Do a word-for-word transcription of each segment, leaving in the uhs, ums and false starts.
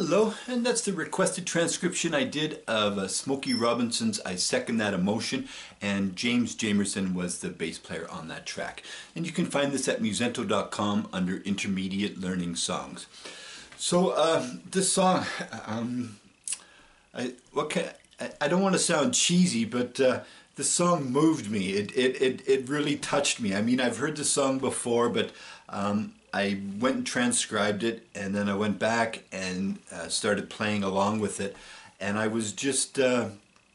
Hello, and that's the requested transcription I did of uh, Smokey Robinson's I Second That Emotion, and James Jamerson was the bass player on that track. And you can find this at musento dot com under Intermediate Learning Songs. So uh, this song, um, I, what can, I, I don't want to sound cheesy, but uh, the song moved me. It, it, it, it really touched me. I mean, I've heard the song before, but um, I went and transcribed it, and then I went back and uh, started playing along with it, and I was just, uh,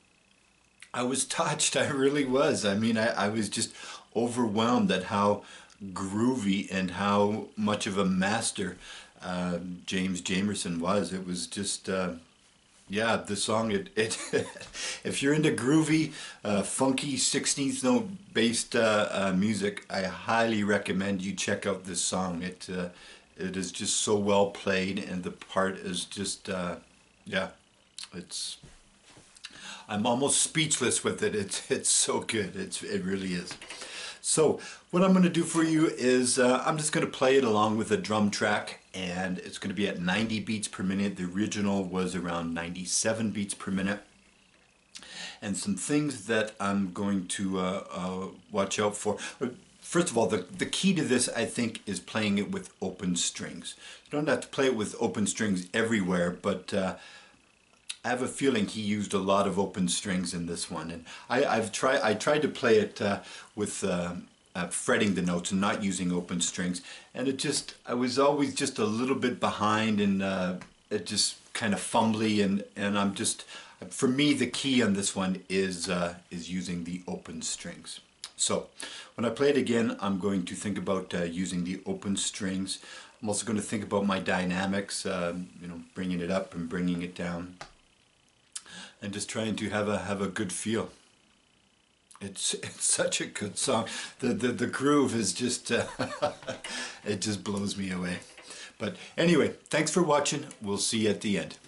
I was touched. I really was. I mean, I, I was just overwhelmed at how groovy and how much of a master uh, James Jamerson was. It was just, uh, yeah, the song, it, it if you're into groovy, uh, funky sixteenth note based uh, uh, music, I highly recommend you check out this song. It uh, it is just so well played, and the part is just, uh, yeah, it's, I'm almost speechless with it. It's, it's so good. It's, it really is. So what I'm going to do for you is uh, I'm just going to play it along with a drum track, and it's going to be at ninety beats per minute. The original was around ninety-seven beats per minute. And some things that I'm going to uh, uh, watch out for. First of all, the, the key to this, I think, is playing it with open strings. You don't have to play it with open strings everywhere, but uh, I have a feeling he used a lot of open strings in this one, and I, I've tried. I tried to play it uh, with uh, uh, fretting the notes and not using open strings, and it just I was always just a little bit behind, and uh, it just kind of fumbly, and and I'm just for me the key on this one is uh, is using the open strings. So when I play it again, I'm going to think about uh, using the open strings. I'm also going to think about my dynamics, uh, you know, bringing it up and bringing it down, and just trying to have a have a good feel. It's it's such a good song. The the the groove is just uh, it just blows me away. But anyway, thanks for watching. We'll see you at the end.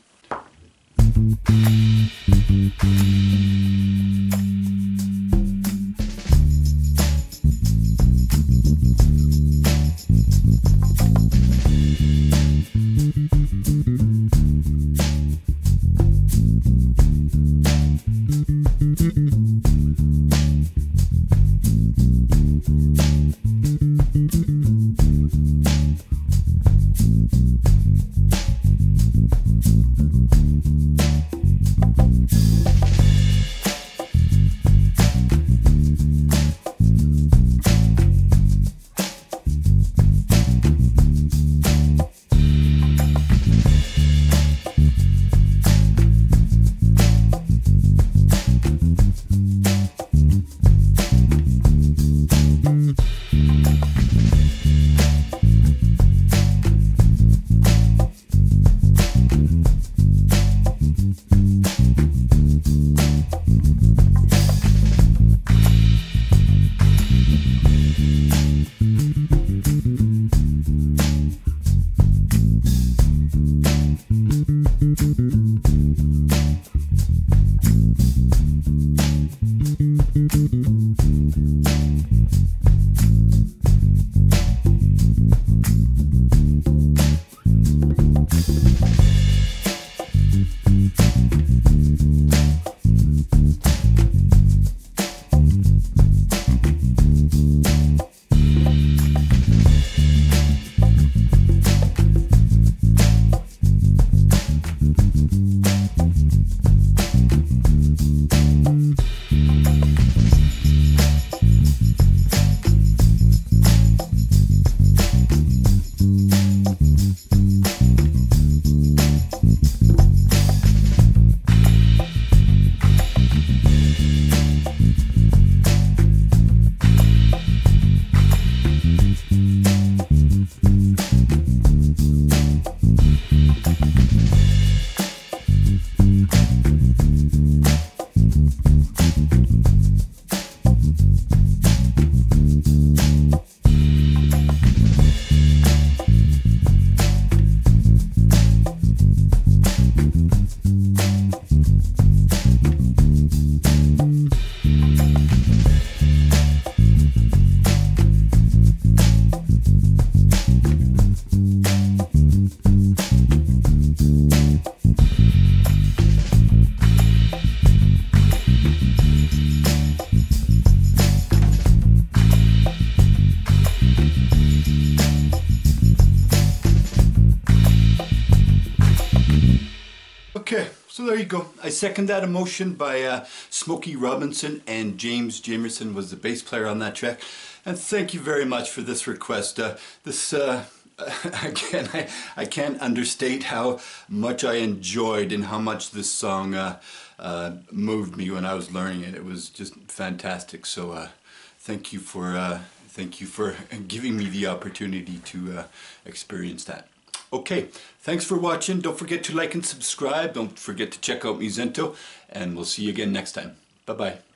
So there you go. I second that emotion by uh, Smokey Robinson, and James Jamerson was the bass player on that track. And thank you very much for this request. Uh, this, uh, again, I, I can't understate how much I enjoyed and how much this song uh, uh, moved me when I was learning it. It was just fantastic. So uh, thank you for uh, thank you for giving me the opportunity to uh, experience that. Okay, thanks for watching. Don't forget to like and subscribe. Don't forget to check out Musento, and we'll see you again next time. Bye-bye.